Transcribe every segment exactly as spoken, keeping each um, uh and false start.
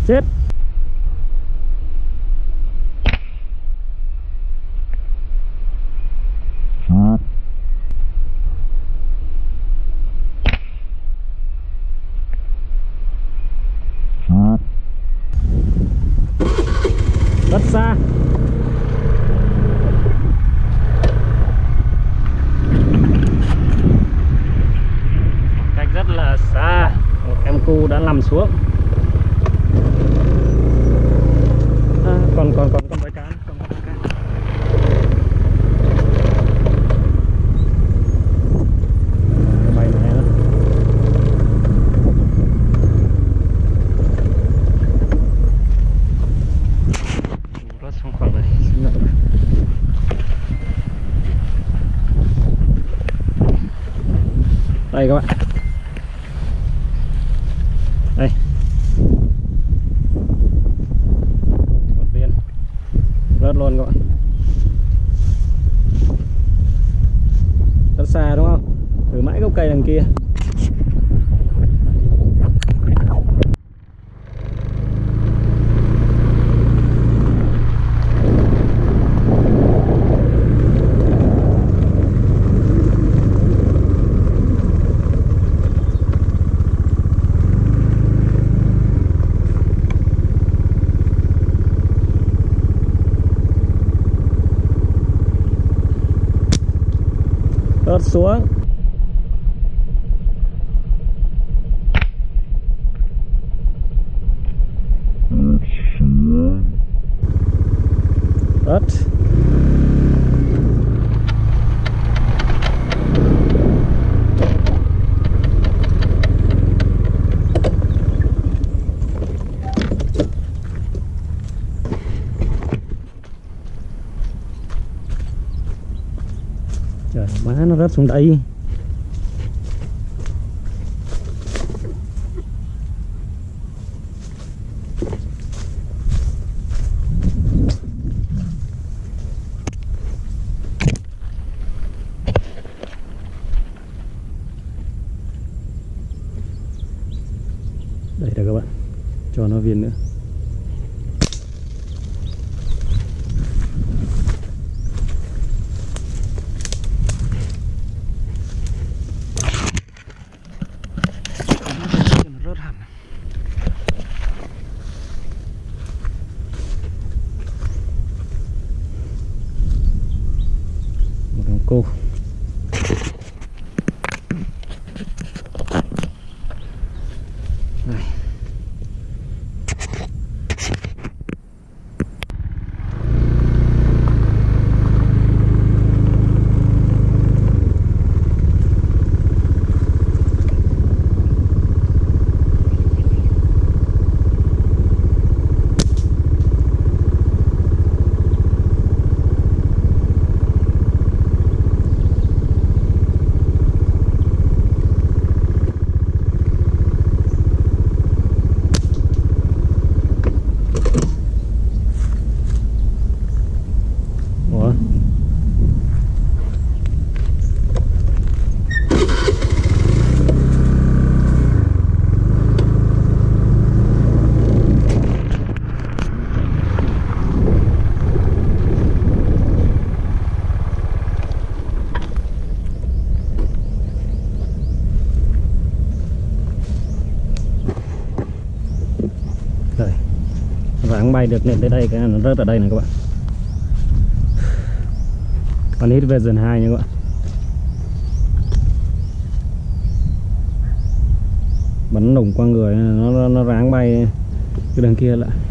Chết. Rất xa. Cách rất là xa. Một em cu đã nằm xuống. À, còn còn còn còn vài cá, còn vài cá. Bay này nữa. Rớt xuống khoảng này. Đây các bạn. Đây. Một viên. Rớt luôn các bạn. Rất xa đúng không? Từ mãi gốc cây đằng kia. Rớt xuống. Rớt. Trời má, nó rớt xuống đây. Đây là các bạn. Cho nó viên nữa. Cô này. Đây. Ráng bay được lên tới đây, cái nó rớt ở đây này các bạn. Con hit version hai nha các bạn. Bắn nủng qua người nó nó ráng bay cái đằng kia lại.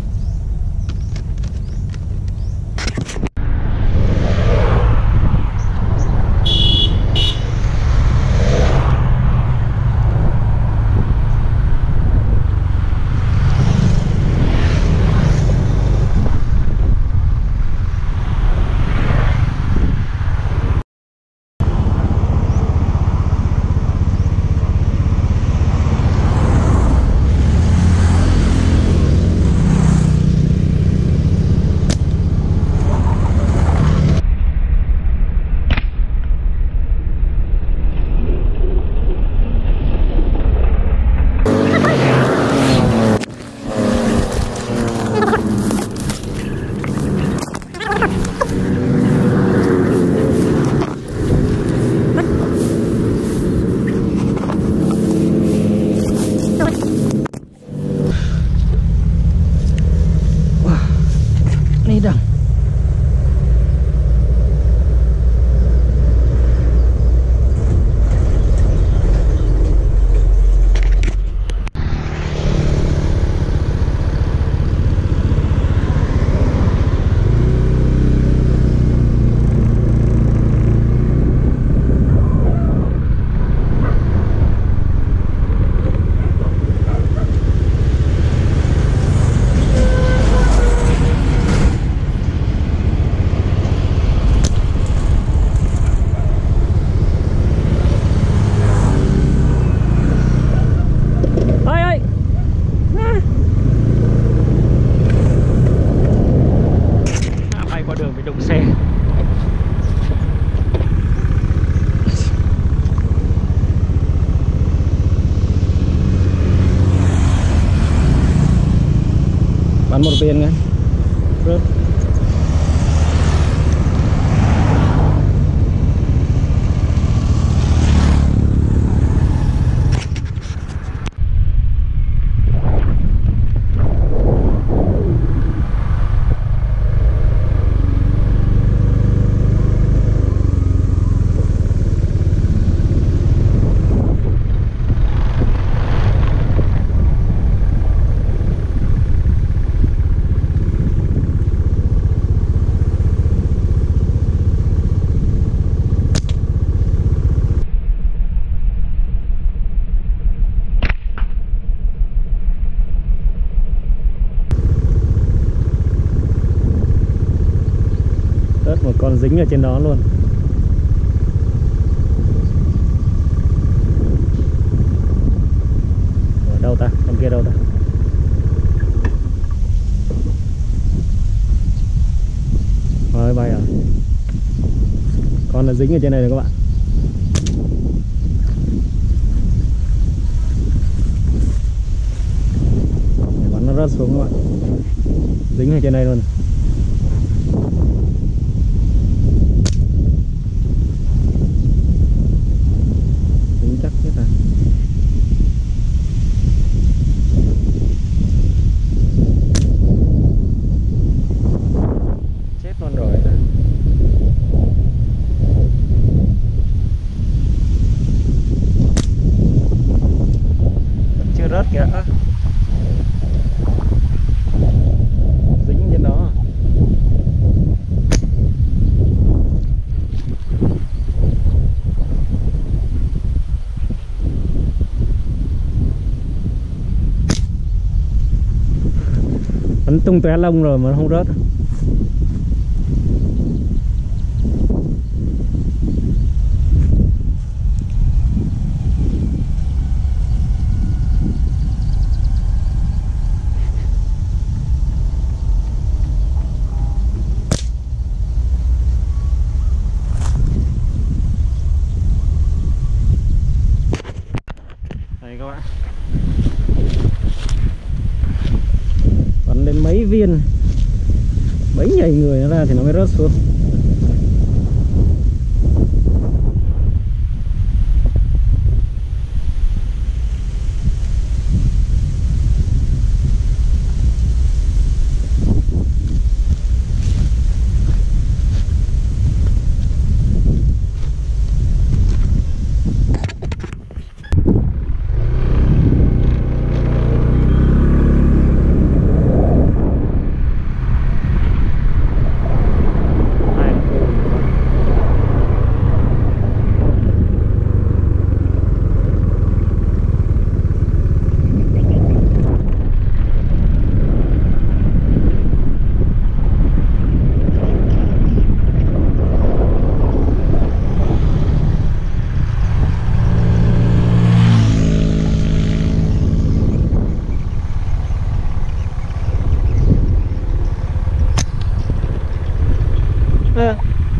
bắn một viên ngay rớt. Một con dính ở trên đó luôn. Ở đâu ta? Con kia đâu ta? Rồi bay à? Con là dính ở trên này rồi các bạn. Để bắn nó rớt xuống các bạn. Dính ở trên đây luôn. Chắc nhất à. Chết luôn rồi ta. Vẫn chưa rớt kìa. À, dính trên đó. Bắn tung tóe lông rồi mà nó không rớt. Đây các bạn. Bắn đến mấy viên, mấy nhảy người nó ra thì nó mới rớt xuống. À.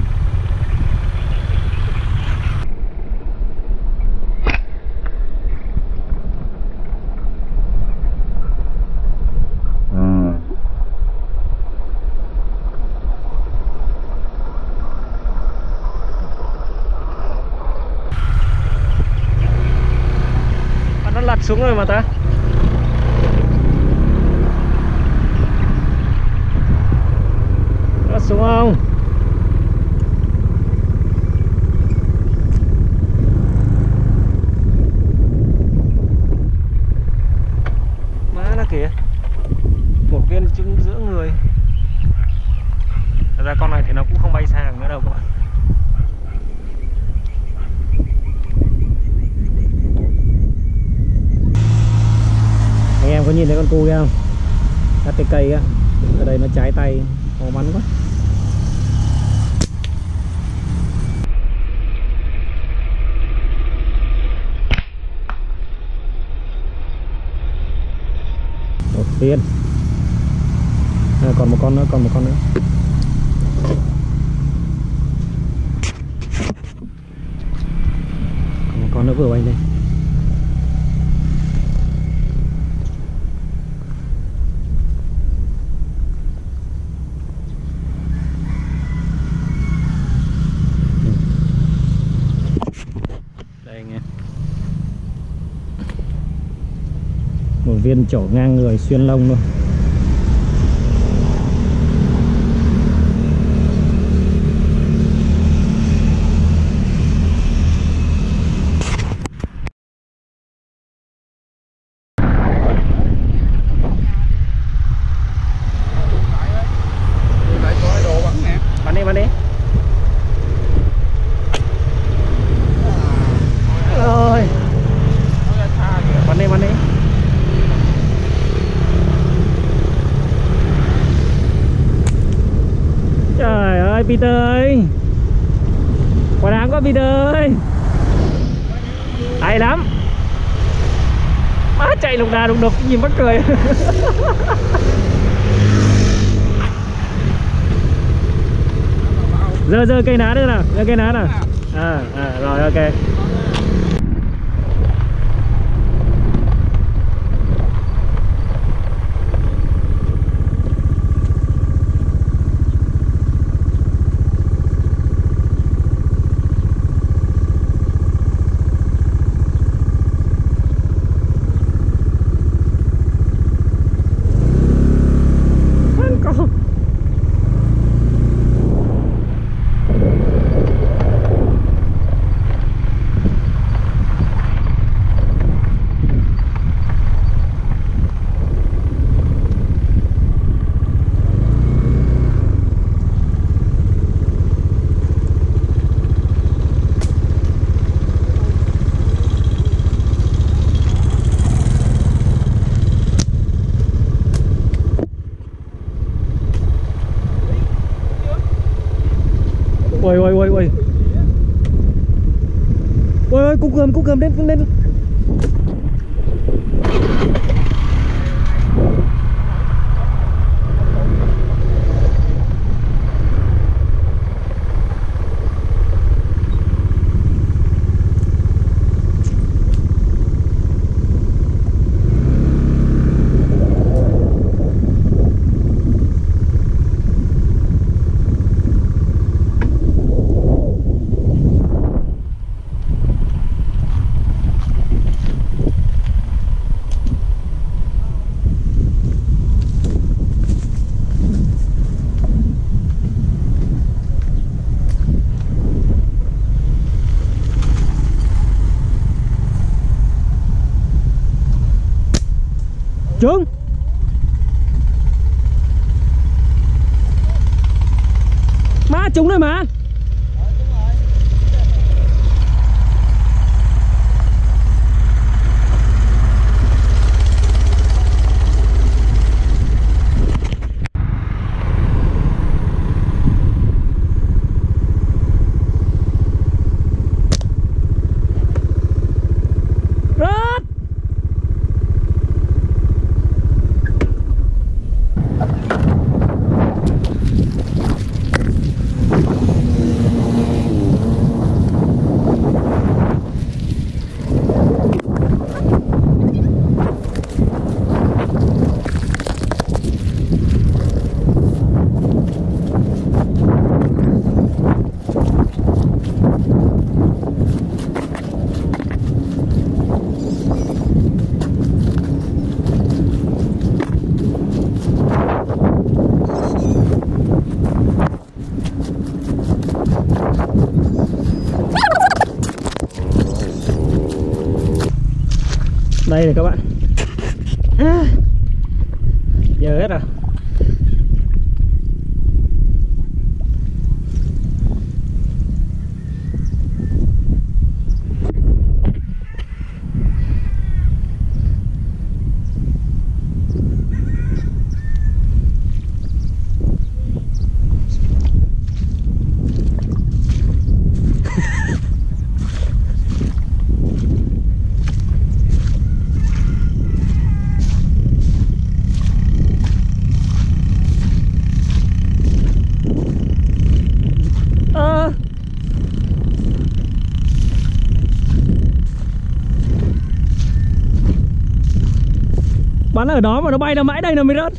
Nó lật xuống rồi mà ta. Lật xuống không? Kìa, một viên trứng giữa người. Thật ra con này thì nó cũng không bay xa nữa đâu các bạn. Anh em có nhìn thấy con cu kia không? Các cái cây á, ở đây nó trái tay, khó bắn quá. Một viên. À, còn một con nữa, còn một con nữa. Còn một con nữa vừa bay lên. viên trổ ngang người xuyên lông luôn. Bắn đi, bắn đi. Rồi. Bắn đi, bắn đi. Trời ơi Peter ơi, quá đáng quá Peter ơi, hay lắm. Má chạy lục đà lục đục nhìn mắc cười. Giơ giơ cây ná nữa nào, giơ cây ná nào. À, à rồi ok. Ôi ôi ôi ôi. Ôi ôi cúc cơm cúc cơm lên lên. Trúng. Má trúng rồi mà. Đây này các bạn. À, giờ hết rồi. Bắn ở đó mà nó bay ra mãi đây nó mới rớt.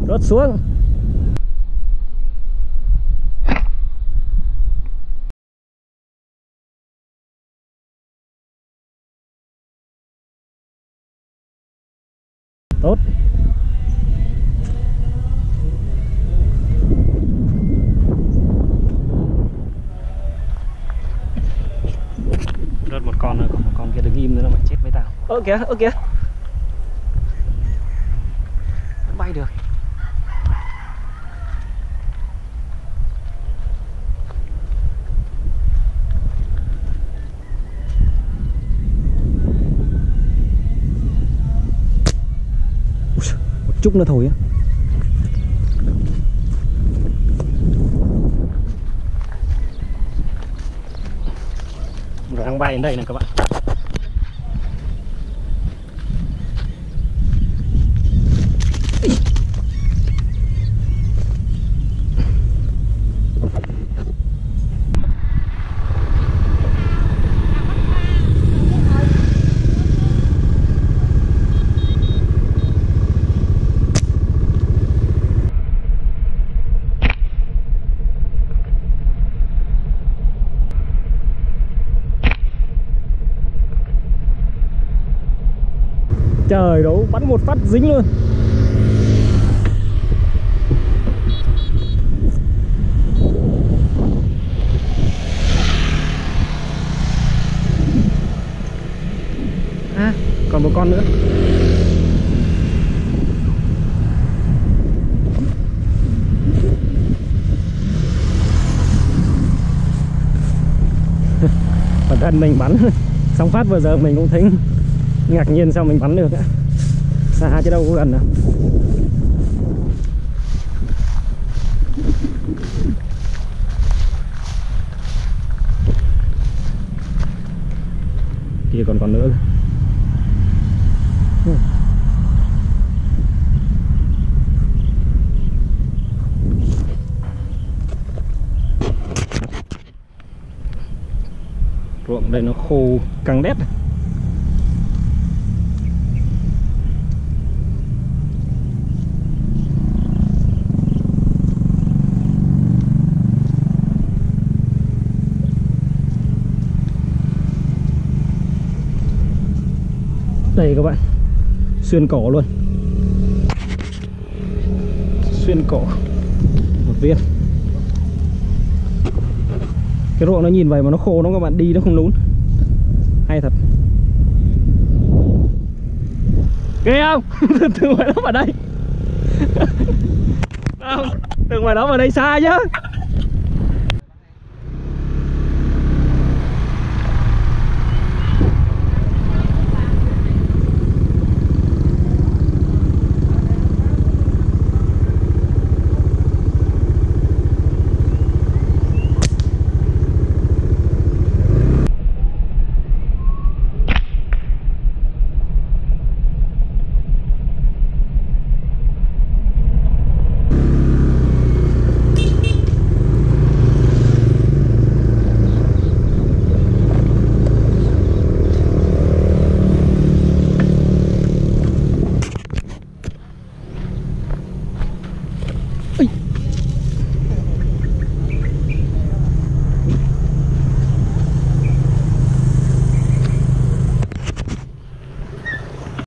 Rớt xuống. Tốt. Rớt một con rồi, còn một con kia đứng im nữa là mày chết với tao. Ơ kìa, ơ kìa. Bay được. Một chút nữa thôi á. Rồi đang bay đến đây này các bạn. Trời đấu bắn một phát dính luôn. À, còn một con nữa. Bản thân mình bắn xong phát vừa giờ mình cũng thấy ngạc nhiên sao mình bắn được á. Xa chứ đâu có gần đâu. Kia còn còn nữa. Ruộng đây nó khô căng đét. Đây các bạn, xuyên cổ luôn, xuyên cổ một viên. Cái ruộng nó nhìn vậy mà nó khô, nó các bạn đi nó không lún, hay thật. Ghê không? Từ ngoài đó vào đây. Không, từ ngoài đó vào đây xa chứ.